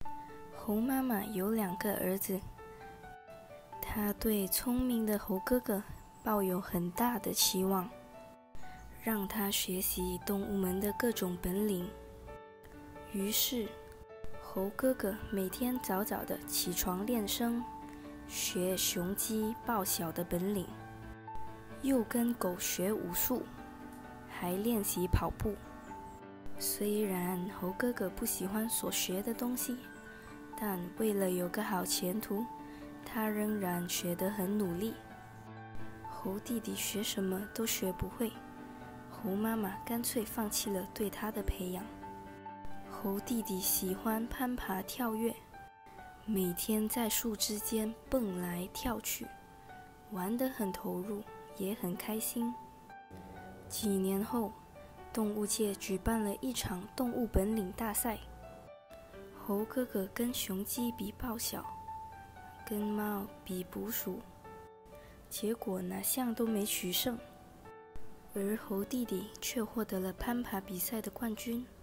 猴妈妈有2个儿子，她对聪明的猴哥哥抱有很大的期望，让他学习动物们的各种本领。于是，猴哥哥每天早早的起床练声，学雄鸡报晓的本领，又跟狗学武术，还练习跑步。虽然猴哥哥不喜欢所学的东西，但为了有个好前途，他仍然学得很努力。猴弟弟学什么都学不会，猴妈妈干脆放弃了对他的培养。猴弟弟喜欢攀爬跳跃，每天在树枝间蹦来跳去，玩得很投入，也很开心。几年后，动物界举办了一场动物本领大赛，猴哥哥跟雄鸡比报晓，跟猫比捕鼠，结果哪项都没取胜，而猴弟弟却获得了攀爬比赛的冠军。